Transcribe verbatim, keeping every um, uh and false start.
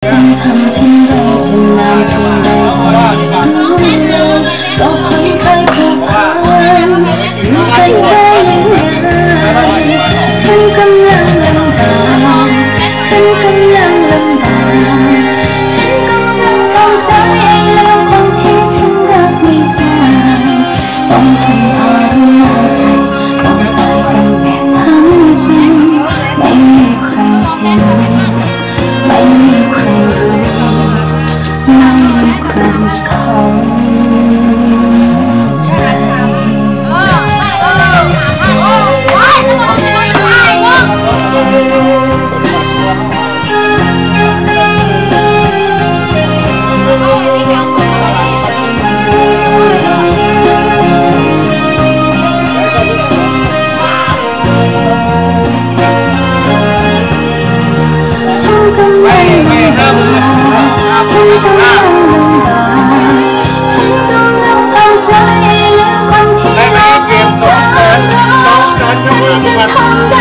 ต้องทำฉันรอเป็นนานเท่าไรก็คนเคยผูกพันอยู่กันแค่ยังไงฉันกำลังลำบากฉันกำลังลำบากฉันกำลังเข้าใจแล้วคนที่ฉันรักไม่ได้ต้องทำอารมณ์ต้องตายกันแบบทั้งสิ้นไม่มีใครเห็นไม่มีใครรู้ไม่มีใครเข้าไม่ไม่ห้ามห้ามห้ามห้ามฉันกำลังเข้าใจและคนที่รักไม่ได้ฉันทำได้